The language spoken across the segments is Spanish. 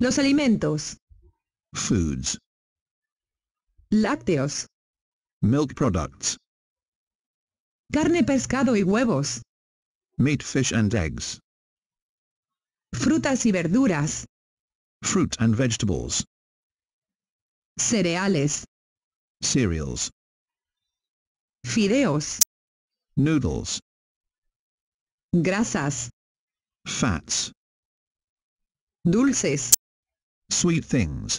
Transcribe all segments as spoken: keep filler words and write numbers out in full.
Los alimentos. Foods. Lácteos. Milk products. Carne, pescado y huevos. Meat, fish and eggs. Frutas y verduras. Fruit and vegetables. Cereales. Cereals. Fideos. Noodles. Grasas. Fats. Dulces. Sweet things.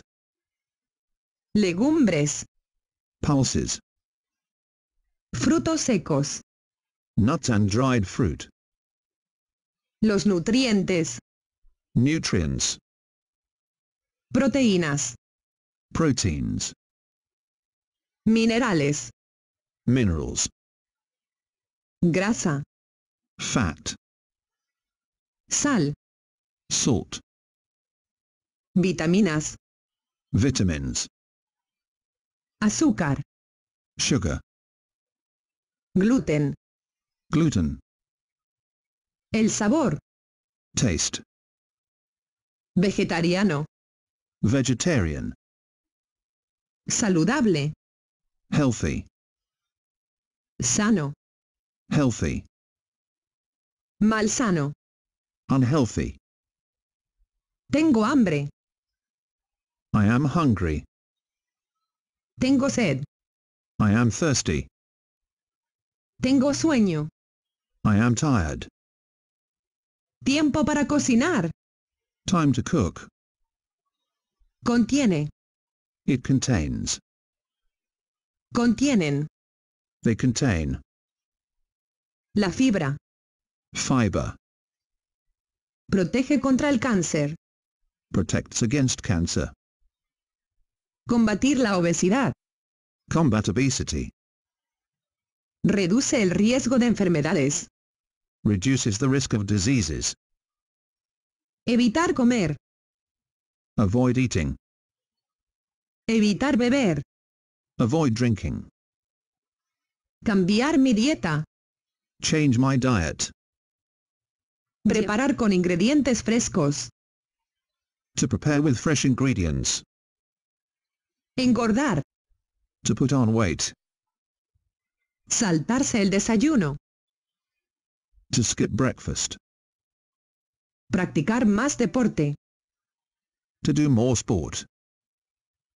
Legumbres. Pulses. Frutos secos. Nuts and dried fruit. Los nutrientes. Nutrients. Proteínas. Proteins. Minerales. Minerals. Grasa. Fat. Sal. Salt. Vitaminas. Vitamins. Azúcar. Sugar. Gluten. Gluten. El sabor. Taste. Vegetariano. Vegetarian. Saludable. Healthy. Sano. Healthy. Malsano. Unhealthy. Tengo hambre. I am hungry. Tengo sed. I am thirsty. Tengo sueño. I am tired. Tiempo para cocinar. Time to cook. Contiene. It contains. Contienen. They contain. La fibra. Fiber. Protege contra el cáncer. Protects against cancer. Combatir la obesidad. Combat obesity. Reduce el riesgo de enfermedades. Reduces the risk of diseases. Evitar comer. Avoid eating. Evitar beber. Avoid drinking. Cambiar mi dieta. Change my diet. Preparar con ingredientes frescos. To prepare with fresh ingredients. Engordar. To put on weight. Saltarse el desayuno. To skip breakfast. Practicar más deporte. To do more sport.